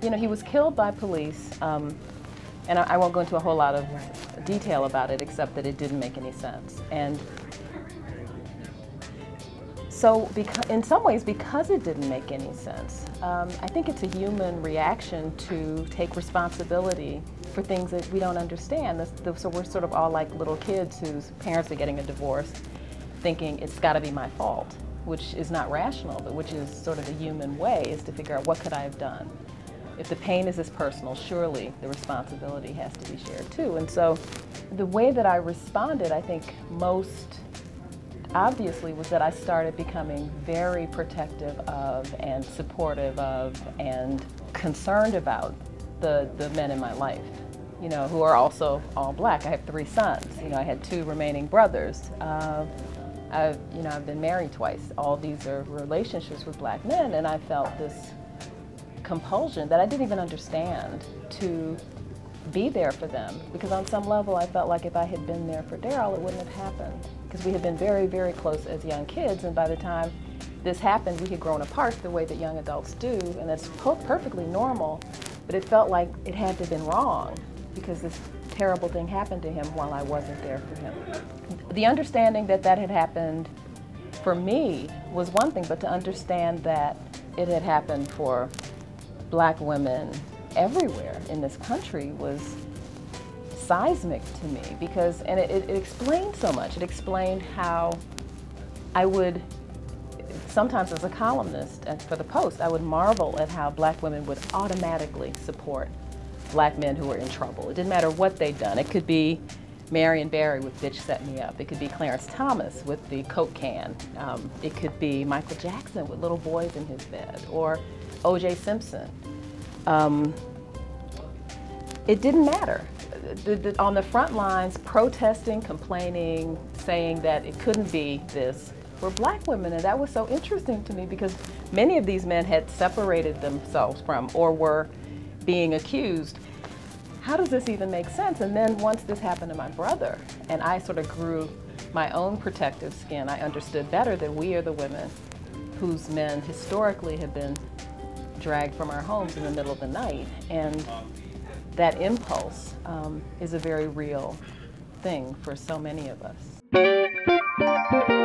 You know, he was killed by police, and I won't go into a whole lot of detail about it, except that it didn't make any sense. And so, in some ways, because it didn't make any sense, I think it's a human reaction to take responsibility for things that we don't understand. So we're sort of all like little kids whose parents are getting a divorce, thinking it's got to be my fault, which is not rational, but which is sort of a human way, is to figure out what could I have done. If the pain is this personal, surely the responsibility has to be shared too. And so the way that I responded, I think most obviously, was that I started becoming very protective of and supportive of and concerned about the men in my life, you know, who are also all black. I have 3 sons. You know, I had 2 remaining brothers. I've been married twice. All these are relationships with black men, and I felt this compulsion that I didn't even understand to be there for them, because on some level I felt like if I had been there for Daryl, it wouldn't have happened, because we had been very, very close as young kids, and by the time this happened, we had grown apart the way that young adults do, and that's perfectly normal, but it felt like it had to have been wrong, because this terrible thing happened to him while I wasn't there for him. The understanding that that had happened for me was one thing, but to understand that it had happened for black women everywhere in this country was seismic to me, because, and it explained so much. It explained how I would, sometimes as a columnist and for the Post, I would marvel at how black women would automatically support black men who were in trouble. It didn't matter what they'd done. It could be Marion Barry with Bitch Set Me Up. It could be Clarence Thomas with the Coke can. It could be Michael Jackson with little boys in his bed, or O.J. Simpson. It didn't matter. On the front lines, protesting, complaining, saying that it couldn't be this, were black women, and that was so interesting to me, because many of these men had separated themselves from or were being accused. How does this even make sense? And then once this happened to my brother, and I sort of grew my own protective skin, I understood better that we are the women whose men historically have been dragged from our homes in the middle of the night. And that impulse is a very real thing for so many of us.